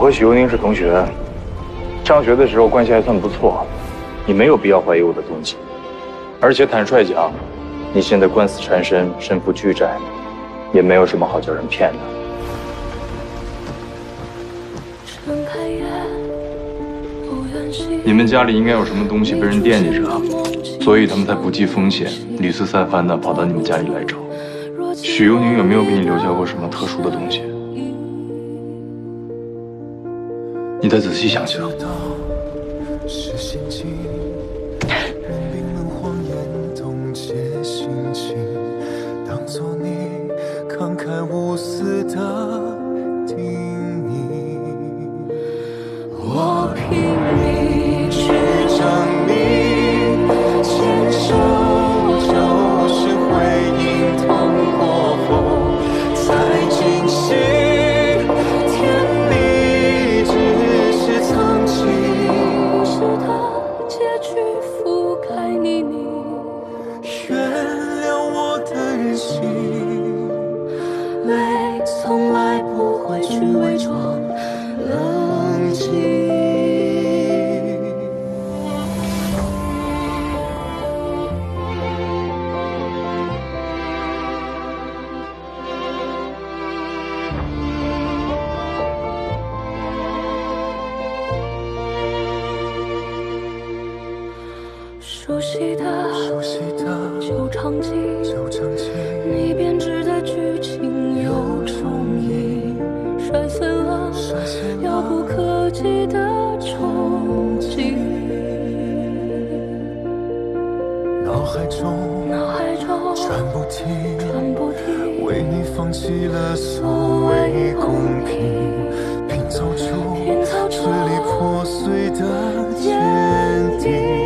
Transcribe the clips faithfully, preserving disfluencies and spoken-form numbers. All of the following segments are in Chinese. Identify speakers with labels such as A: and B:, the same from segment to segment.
A: 和许攸宁是同学，上学的时候关系还算不错，你没有必要怀疑我的动机。而且坦率讲，你现在官司缠身，身负巨债，也没有什么好叫人骗的。你们家里应该有什么东西被人惦记着，所以他们才不计风险，屡次三番的跑到你们家里来找。许攸宁有没有给你留下过什么特殊的东西？你再仔细想想。慷慨无私的叮咛，我拼命去证明，牵手就是回应，痛过后才惊醒，甜蜜只是曾经，故事的结局覆盖你你，原谅我的任性。泪从来不会去伪装冷静。熟悉的，熟悉的旧场景，旧场景，你编织的剧情又重映，摔碎了遥不可及的憧憬。脑海中，脑海中转不停，转不停，为你放弃了所谓公平，拼凑出支离破碎的坚定。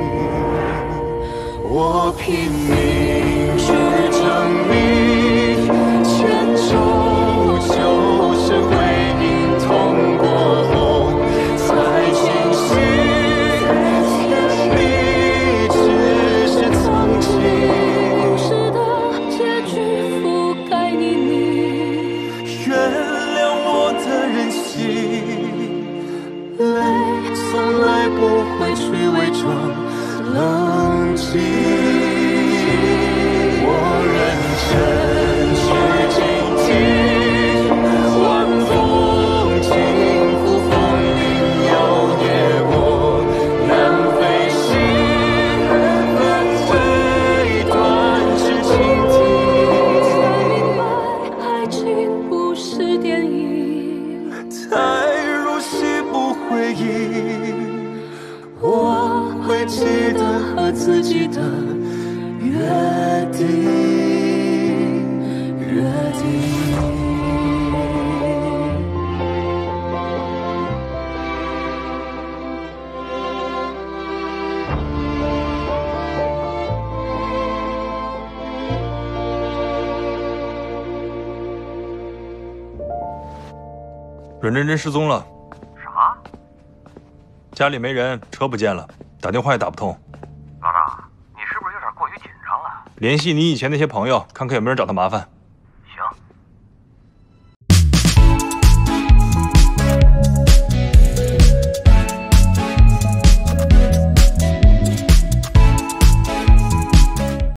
A: 我拼命去证明，牵手就是回应，痛过后才清醒，甜蜜只是曾经，故事的结局覆盖你你，原谅我的任性，泪从来不会去伪装冷静。自己的约定，约定。
B: 阮真真失踪了。
C: 什么？
B: 家里没人，车不见了，打电话也打不通。
C: 老大，你是不是有点过于紧张了？
B: 联系你以前那些朋友，看看有没有人找他麻烦。